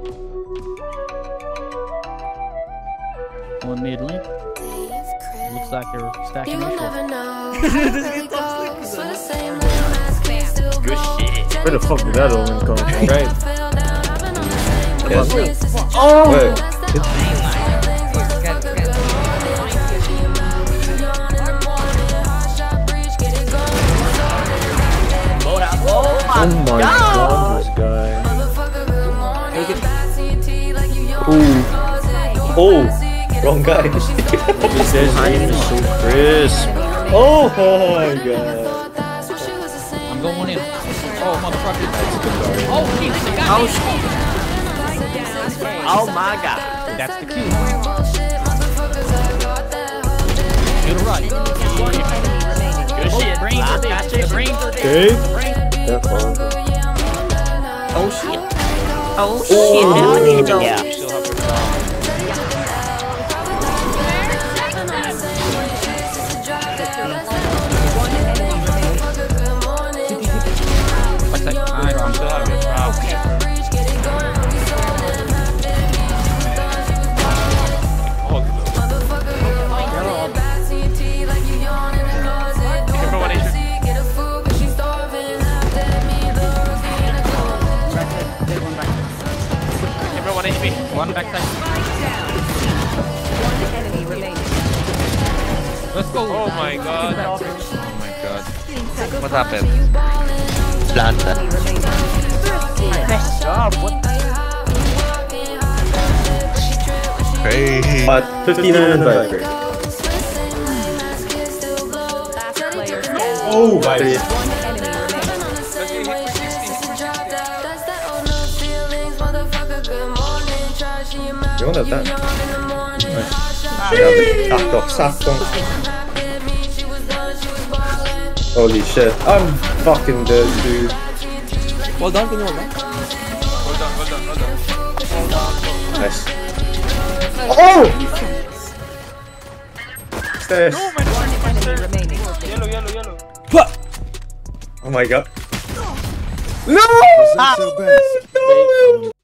One mid link. Looks like they're stacking You'll neutral. never know. Good shit. Where the fuck did that omen come from? Right. Oh! Wait. Oh my god, this guy. Oh, wrong guy. This game is so crisp. Oh my god. I'm going in. Oh, motherfucker. Oh, shit. Oh shit. Oh my god. That's the cue. To the right. Good shit. Brains are there. The brains are there. Okay. Oh shit. Oh shit. Now I need to go. One backside. One enemy remaining. Let's go. Oh my god. Oh my god. What happened? Enemy remaining. Nice job. What? Hey. 59 and Viper. Last player standing. Oh, Viper. One enemy remaining. You want that? Holy shit. I'm fucking dead, dude. Hold on, can you hold on? Hold on. Nice. Oh! Stairs. One enemy remaining. Yellow. Oh my god. No! Was that so bad? No!